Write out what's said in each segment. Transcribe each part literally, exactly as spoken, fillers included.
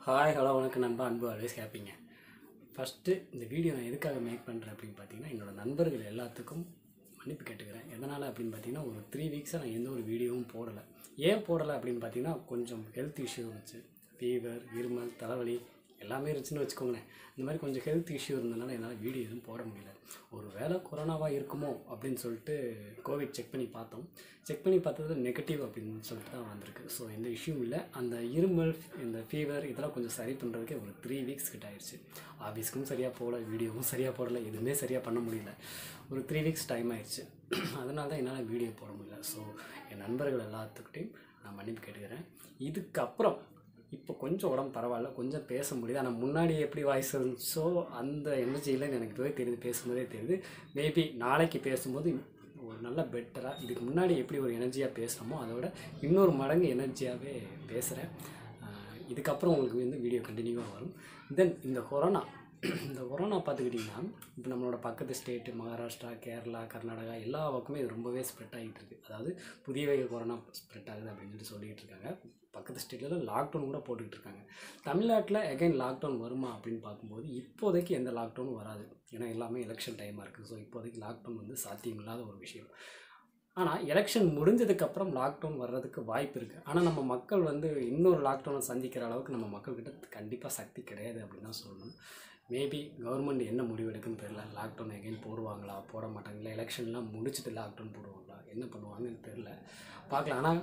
Hi hello வணக்கம் நண்பா. அன்பு ஆல்வேஸ் ஹேப்பிங்க. ஃபஸ்ட்டு இந்த வீடியோ நான் எதுக்காக மேக் பண்ணுறேன் அப்படின்னு பார்த்தீங்கன்னா, என்னோடய நண்பர்கள் எல்லாத்துக்கும் மன்னிப்பு கேட்டுக்கிறேன். எதனால் அப்படின்னு பார்த்தீங்கன்னா, ஒரு த்ரீ வீக்ஸாக நான் எந்த ஒரு வீடியோவும் போடலை. ஏன் போடலை அப்படின்னு பார்த்தீங்கன்னா, கொஞ்சம் ஹெல்த் இஷ்யூ இருந்துச்சு. ஃபீவர், இருமல், தலைவலி எல்லாமே இருந்துச்சுன்னு வச்சுக்கோங்களேன். இந்த மாதிரி கொஞ்சம் ஹெல்த் இஷ்யூ இருந்ததுனால என்னால் வீடியோ எதுவும் போட முடியல. ஒரு வேளை கொரோனாவாக இருக்குமோ அப்படின்னு சொல்லிட்டு கோவிட் செக் பண்ணி பார்த்தோம். செக் பண்ணி பார்த்தது நெகட்டிவ் அப்படின்னு சொல்லிட்டு தான் வந்திருக்கு. ஸோ எந்த இஷ்யூவும் இல்லை. அந்த இருமல், இந்த ஃபீவர் இதெல்லாம் கொஞ்சம் சரி பண்ணுறதுக்கே ஒரு த்ரீ வீக்ஸ் கிட்ட ஆயிடுச்சு. ஆஃபீஸ்க்கும் சரியாக போகல, வீடியோவும் சரியாக போடலை, எதுவுமே சரியாக பண்ண முடியல. ஒரு த்ரீ வீக்ஸ் டைம் ஆயிடுச்சு. அதனால தான் என்னால் வீடியோ போட முடியல. ஸோ என் நண்பர்கள் எல்லாத்துக்கிட்டையும் நான் மன்னிப்பு கேட்டுக்கிறேன். இதுக்கப்புறம் இப்போ கொஞ்சம் உடம்பு பரவாயில்ல, கொஞ்சம் பேச முடியுது. ஆனால் முன்னாடி எப்படி வாய்ஸ் இருந்துச்சோ அந்த எனர்ஜியில் எனக்கு போய் தெரியுது, பேசும்போதே தெரியுது. மேபி நாளைக்கு பேசும்போது ஒரு நல்ல பெட்டராக, இதுக்கு முன்னாடி எப்படி ஒரு எனர்ஜியாக பேசுகிறோமோ அதோட இன்னொரு மடங்கு எனர்ஜியாகவே பேசுகிறேன். இதுக்கப்புறம் உங்களுக்கு வந்து வீடியோ கண்டினியூவாக வரும். தென் இந்த கொரோனா இந்த கொரோனா பார்த்துக்கிட்டிங்கன்னா, இப்போ நம்மளோட பக்கத்து ஸ்டேட்டு மகாராஷ்டிரா, கேரளா, கர்நாடகா எல்லா பக்கமே இது ரொம்பவே ஸ்ப்ரெட் ஆகிட்டு இருக்குது. அதாவது புதிய வகை கொரோனா ஸ்ப்ரெட் ஆகுது அப்படின்னு சொல்லிட்டு சொல்லிகிட்டு இருக்காங்க. பக்கத்து ஸ்டேட்லாம் லாக்டவுன் கூட போட்டுக்கிட்டு இருக்காங்க. தமிழ்நாட்டில் எகைன் லாக்டவுன் வருமா அப்படின்னு பார்க்கும்போது இப்போதைக்கு எந்த லாக்டவுனும் வராது. ஏன்னா எல்லாமே எலெக்ஷன் டைமாக இருக்குது. ஸோ இப்போதைக்கு லாக்டவுன் வந்து சாத்தியமில்லாத ஒரு விஷயம். ஆனால் எலெக்ஷன் முடிஞ்சதுக்கப்புறம் லாக்டவுன் வர்றதுக்கு வாய்ப்பு இருக்குது. ஆனால் நம்ம மக்கள் வந்து இன்னொரு லாக்டவுனை சந்திக்கிற அளவுக்கு நம்ம மக்கள்கிட்ட கண்டிப்பாக சக்தி கிடையாது அப்படின்னு தான் சொல்லணும். மேபி கவர்மெண்ட் என்ன முடிவு எடுக்குன்னு தெரியல. லாக்டவுன் எகைன் போடுவாங்களா, போட மாட்டாங்களா, எலெக்ஷன்லாம் முடிச்சுட்டு லாக்டவுன் போடுவாங்களா, என்ன பண்ணுவாங்கன்னு தெரில, பார்க்கலாம். ஆனால்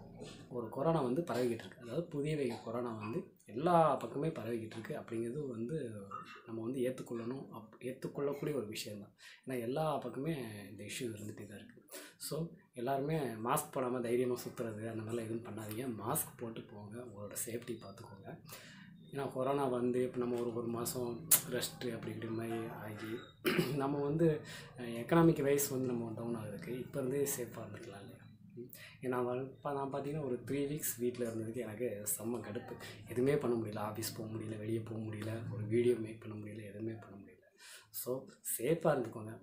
ஒரு கொரோனா வந்து பரவிக்கிட்டு இருக்குது. அதாவது புதிய வகை கொரோனா வந்து எல்லா பக்கமே பரவிக்கிட்டு இருக்குது. அப்படிங்கிறது வந்து நம்ம வந்து ஏற்றுக்கொள்ளணும், அப் ஏற்றுக்கொள்ளக்கூடிய ஒரு விஷயந்தான். ஏன்னா எல்லா பக்கமே இந்த இஷ்யூ இருந்துகிட்டே தான் இருக்குது. ஸோ எல்லாருமே மாஸ்க் போடாமல் தைரியமாக சுற்றுறது அந்த மாதிரிலாம் எதுவும் பண்ணாதீங்க. மாஸ்க் போட்டு போங்க, உங்களோட சேஃப்டி பார்த்துக்கோங்க. ஏன்னா கொரோனா வந்து இப்போ நம்ம ஒரு ஒரு மாதம் ரெஸ்ட்டு அப்படி இப்படி மாதிரி ஆகி நம்ம வந்து எக்கனாமிக் வைஸ் வந்து நம்ம டவுன் ஆகுதுக்கு இப்போ இருந்தே சேஃபாக இருந்துக்கலாம் இல்லையா? ஏன்னா இப்போ நான் பார்த்தீங்கன்னா ஒரு த்ரீ வீக்ஸ் வீட்டில் இருந்ததுக்கு எனக்கு செம்ம கடுப்பு. எதுவுமே பண்ண முடியல, ஆஃபீஸ் போக முடியல, வெளியே போக முடியல, ஒரு வீடியோ மேக் பண்ண முடியல, எதுவுமே பண்ண முடியல. ஸோ சேஃபாக இருந்துக்கோங்க.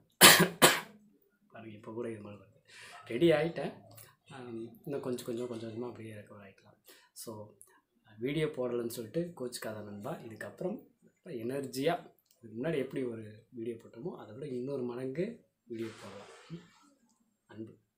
பாருங்கள் இப்போ கூட இது மாதிரி வருது. ரெடி ஆகிட்டேன். இன்னும் கொஞ்சம் கொஞ்சம் கொஞ்சம் கொஞ்சமாக அப்படியே ரெக்கவர் ஆகிக்கலாம். ஸோ வீடியோ போடலன்னு சொல்லிட்டு கோச்சுக்காத நண்பா. இதுக்கப்புறம் எனர்ஜியாக இதுக்கு முன்னாடி எப்படி ஒரு வீடியோ போட்டோமோ அதை விட இன்னொரு மடங்கு வீடியோ போடலாம். அன்பு.